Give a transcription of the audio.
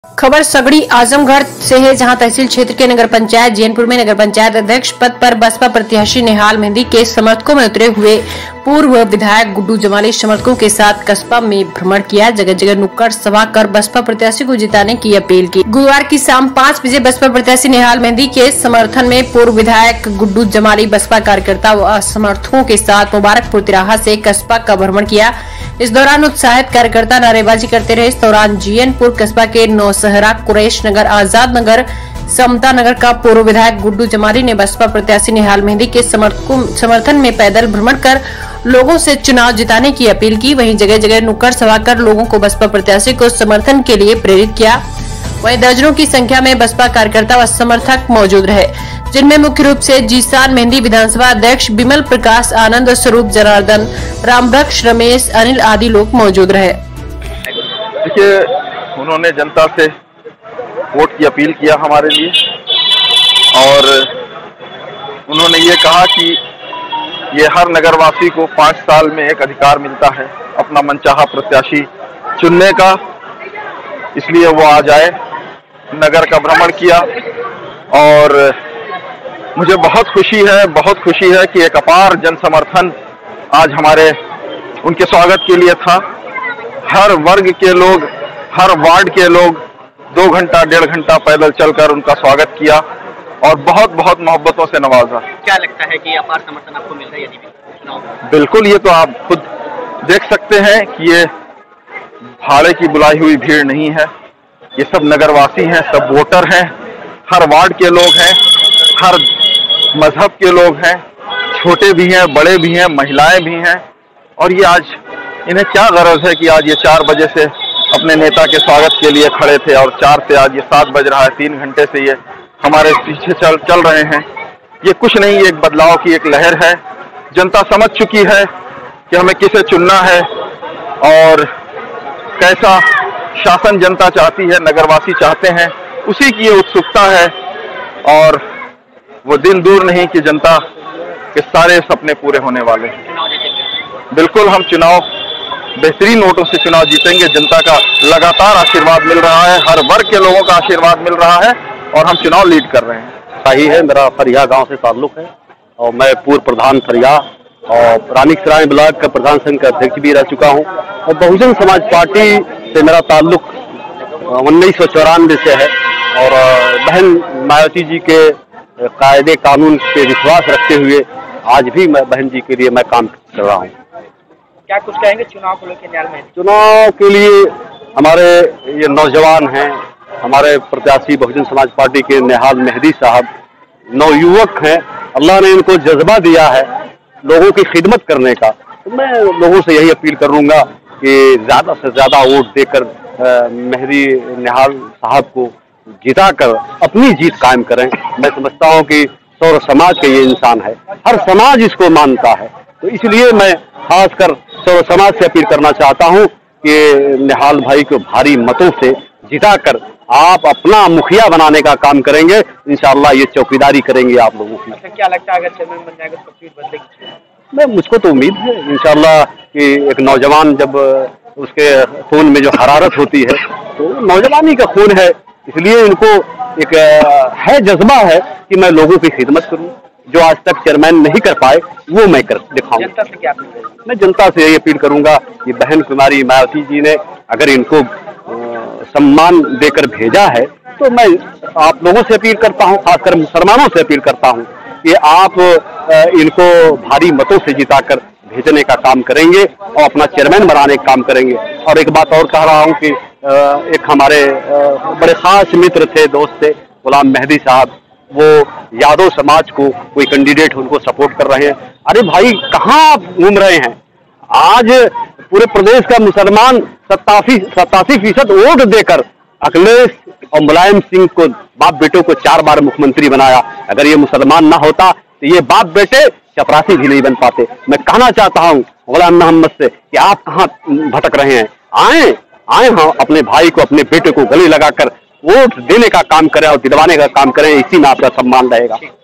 खबर सगड़ी आजमगढ़ से है, जहां तहसील क्षेत्र के नगर पंचायत जैनपुर में नगर पंचायत अध्यक्ष पद पर बसपा प्रत्याशी नेहाल मेहंदी के समर्थकों में उतरे हुए पूर्व विधायक गुड्डू जमाली समर्थकों के साथ कस्बा में भ्रमण किया। जगह जगह नुक्कड़ सभा कर बसपा प्रत्याशी को जिताने की अपील की। गुरुवार की शाम 5 बजे बसपा प्रत्याशी नेहाल मेहंदी के समर्थन में पूर्व विधायक गुड्डू जमाली बसपा कार्यकर्ता व समर्थकों के साथ मुबारकपुर तिराहा से कस्बा का भ्रमण किया। इस दौरान उत्साहित कार्यकर्ता नारेबाजी करते रहे। इस दौरान जीएनपुर कस्बा के नौशहरा, कुरैश नगर, आजाद नगर, समता नगर का पूर्व विधायक गुड्डू जमाली ने बसपा प्रत्याशी नेहाल मेहंदी के समर्थन में पैदल भ्रमण कर लोगों से चुनाव जिताने की अपील की। वहीं जगह जगह नुक्कड़ सभा कर लोगों को बसपा प्रत्याशी को समर्थन के लिए प्रेरित किया। वहीं दर्जनों की संख्या में बसपा कार्यकर्ता व समर्थक मौजूद रहे, जिनमें मुख्य रूप से जीसान मेहंदी, विधानसभा अध्यक्ष बिमल प्रकाश, आनंद स्वरूप, जनार्दन, रामवृक्ष, रमेश, अनिल आदि लोग मौजूद रहे। देखिए, उन्होंने जनता से वोट की अपील किया हमारे लिए और उन्होंने ये कहा कि ये हर नगरवासी को 5 साल में एक अधिकार मिलता है अपना मनचाहा प्रत्याशी चुनने का, इसलिए वो आ जाए। नगर का भ्रमण किया और मुझे बहुत खुशी है कि एक अपार जन समर्थन आज हमारे उनके स्वागत के लिए था। हर वर्ग के लोग, हर वार्ड के लोग 2 घंटा 1.5 घंटा पैदल चलकर उनका स्वागत किया और बहुत मोहब्बतों से नवाजा। क्या लगता है कि अपार समर्थन आपको मिल रहा है यदि बिल्कुल, ये तो आप खुद देख सकते हैं कि ये भाड़े की बुलाई हुई भीड़ नहीं है, ये सब नगरवासी हैं, सब वोटर हैं, हर वार्ड के लोग हैं, हर मजहब के लोग हैं, छोटे भी हैं, बड़े भी हैं, महिलाएं भी हैं। और ये आज इन्हें क्या गरज है कि आज ये 4 बजे से अपने नेता के स्वागत के लिए खड़े थे और 4 से आज ये 7 बज रहा है, 3 घंटे से ये हमारे पीछे चल रहे हैं। ये कुछ नहीं, ये एक बदलाव की एक लहर है। जनता समझ चुकी है कि हमें किसे चुनना है और कैसा शासन जनता चाहती है, नगरवासी चाहते हैं, उसी की ये उत्सुकता है। और वो दिन दूर नहीं कि जनता के सारे सपने पूरे होने वाले हैं। बिल्कुल, हम चुनाव बेहतरीन वोटों से चुनाव जीतेंगे। जनता का लगातार आशीर्वाद मिल रहा है, हर वर्ग के लोगों का आशीर्वाद मिल रहा है और हम चुनाव लीड कर रहे हैं। सही है, मेरा फरिया गांव से ताल्लुक है और मैं पूर्व प्रधान फरिया और रानीसराय ब्लॉक का प्रधान संघ का अध्यक्ष भी रह चुका हूं और बहुजन समाज पार्टी से मेरा ताल्लुक 1994 से है और बहन मायावती जी के कायदे कानून पे विश्वास रखते हुए आज भी मैं बहन जी के लिए मैं काम कर रहा हूँ। क्या कुछ कहेंगे चुनाव को लेकर नेहाल मेहंदी? चुनाव के लिए हमारे ये नौजवान हैं, हमारे प्रत्याशी बहुजन समाज पार्टी के नेहाल मेहंदी साहब नवयुवक हैं। अल्लाह ने इनको जज्बा दिया है लोगों की खिदमत करने का। तो मैं लोगों से यही अपील करूंगा कि ज्यादा से ज्यादा वोट देकर मेहंदी नेहाल साहब को जिताकर अपनी जीत कायम करें। मैं समझता हूं कि सौर समाज के ये इंसान है, हर समाज इसको मानता है, तो इसलिए मैं खासकर सौर समाज से अपील करना चाहता हूं कि नेहाल भाई को भारी मतों से जिताकर आप अपना मुखिया बनाने का काम करेंगे। इंशाअल्लाह ये चौकीदारी करेंगे आप लोगों की। अच्छा, क्या लगता है अगर चेयरमैन बन जाएगा तो तस्वीर बदलेगी? मैं मुझको तो उम्मीद है इंशाअल्लाह कि एक नौजवान जब उसके खून में जो हरारत होती है तो नौजवानी का खून है, इसलिए इनको एक है जज्बा है कि मैं लोगों की खिदमत करूं। जो आज तक चेयरमैन नहीं कर पाए वो मैं कर दिखाऊं। जनता से क्या अपील करेंगे? मैं जनता से यही अपील करूंगा कि बहन कुमारी मायावती जी ने अगर इनको सम्मान देकर भेजा है तो मैं आप लोगों से अपील करता हूं, खासकर मुसलमानों से अपील करता हूं कि आप इनको भारी मतों से जिताकर भेजने का काम करेंगे और अपना चेयरमैन बनाने का काम करेंगे। और एक बात और कह रहा हूं कि एक हमारे बड़े खास मित्र थे, दोस्त थे, गुलाम मेहंदी साहब, वो यादव समाज को कोई कैंडिडेट उनको सपोर्ट कर रहे हैं। अरे भाई, कहाँ आप घूम रहे हैं? आज पूरे प्रदेश का मुसलमान 87% वोट देकर अखिलेश और मुलायम सिंह को बाप बेटों को 4 बार मुख्यमंत्री बनाया। अगर ये मुसलमान ना होता तो ये बाप बेटे चपरासी भी नहीं बन पाते। मैं कहना चाहता हूँ गुलाम मोहम्मद से कि आप कहाँ भटक रहे हैं? आए हम अपने भाई को, अपने बेटे को गले लगाकर वोट देने का काम करें और दिलवाने का काम करें, इसी में आपका सम्मान रहेगा।